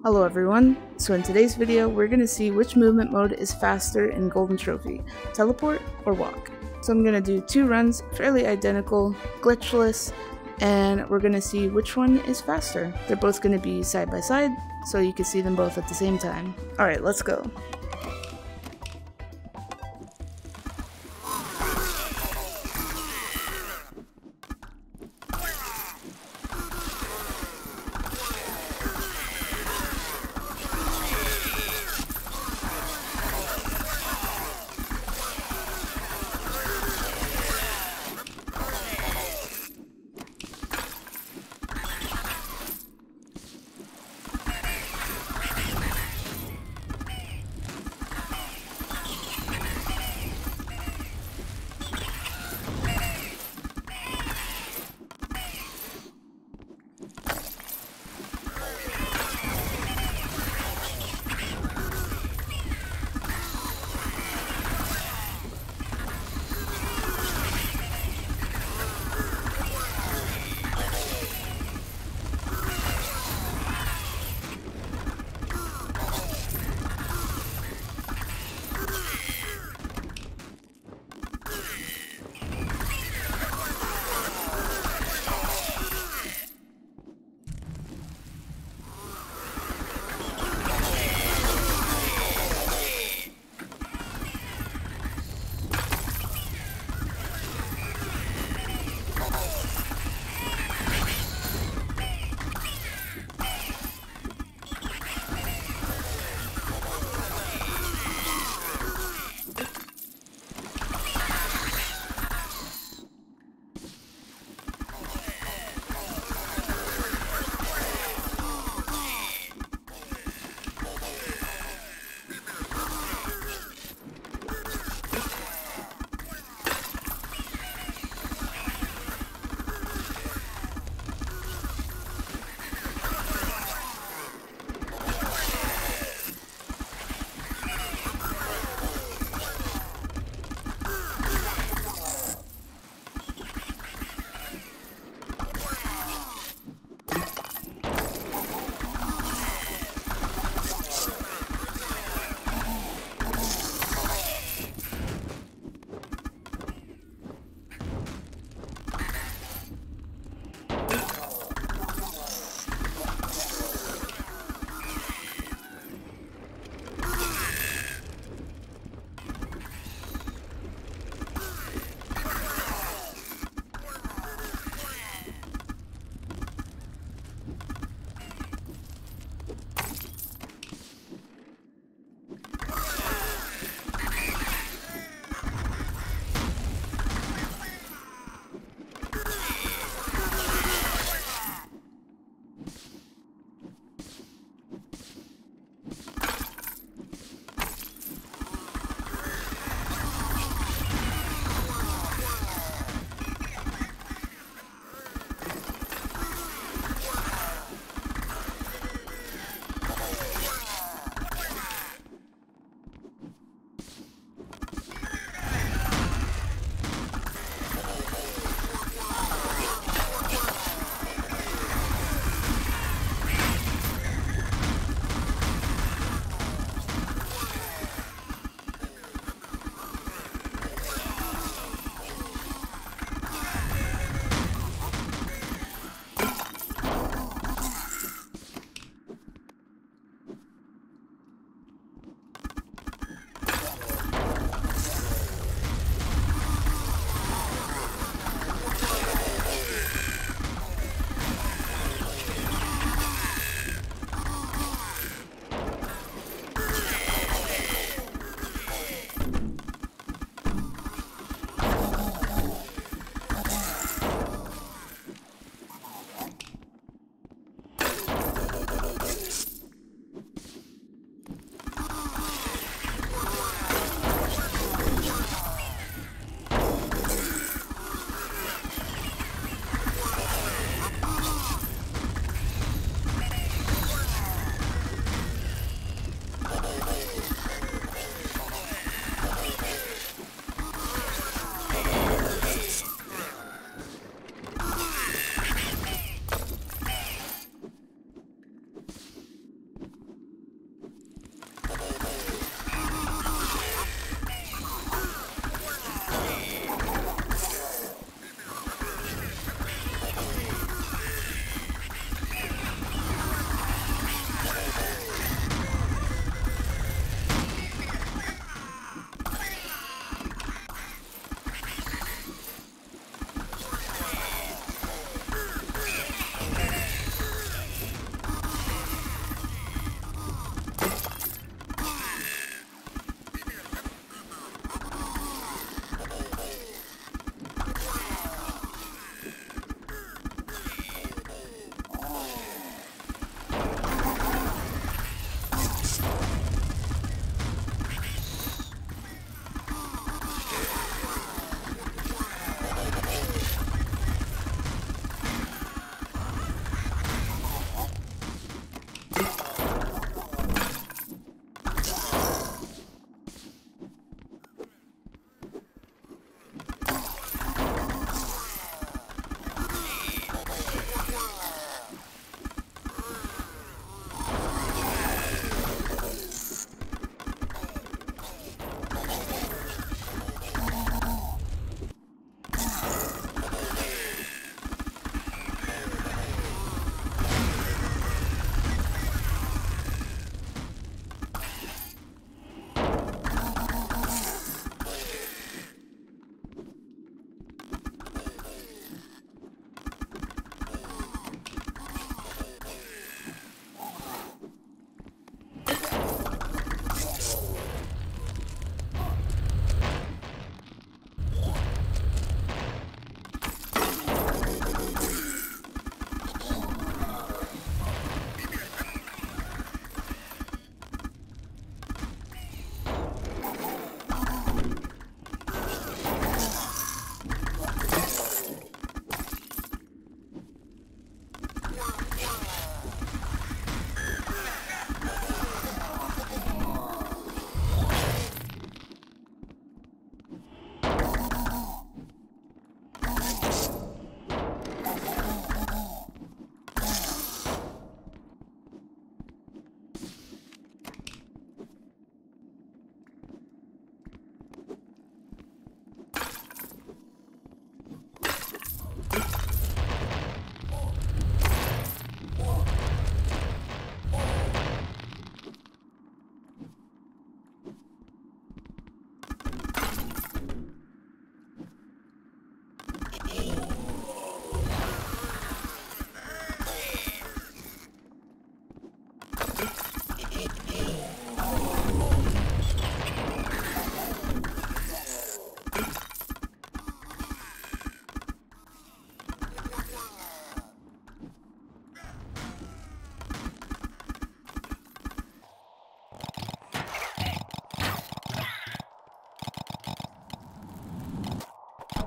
Hello everyone, so in today's video we're going to see which movement mode is faster in Golden Trophy, teleport or walk. So I'm going to do two runs, fairly identical, glitchless, and we're going to see which one is faster. They're both going to be side by side, so you can see them both at the same time. Alright, let's go.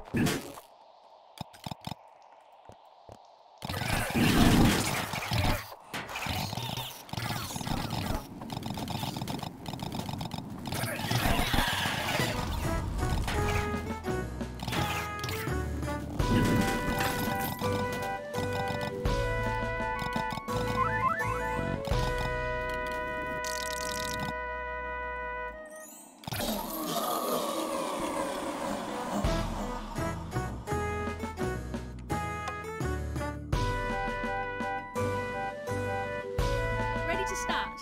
Ready to start.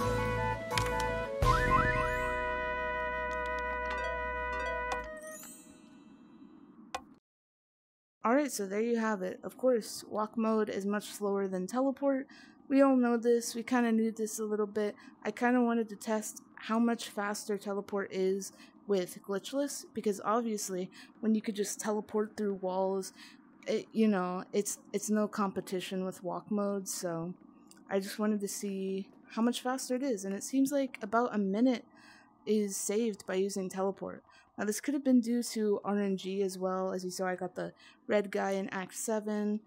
Alright, so there you have it. Of course, walk mode is much slower than teleport. We all know this, we kind of knew this a little bit. I kind of wanted to test how much faster teleport is with glitchless, because obviously when you could just teleport through walls, it's no competition with walk mode, so I just wanted to see how much faster it is, and it seems like about a minute is saved by using teleport. Now this could have been due to RNG as well. As you saw, I got the red guy in Act 7.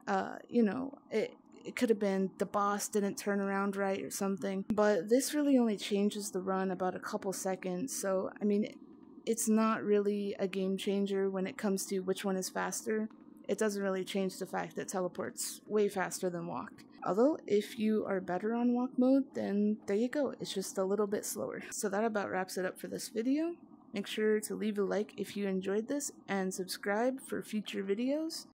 It could have been the boss didn't turn around right or something. But this really only changes the run about a couple seconds. So, I mean, it's not really a game changer when it comes to which one is faster. It doesn't really change the fact that teleport's way faster than walk. Although, if you are better on walk mode, then there you go, it's just a little bit slower. So that about wraps it up for this video. Make sure to leave a like if you enjoyed this, and subscribe for future videos.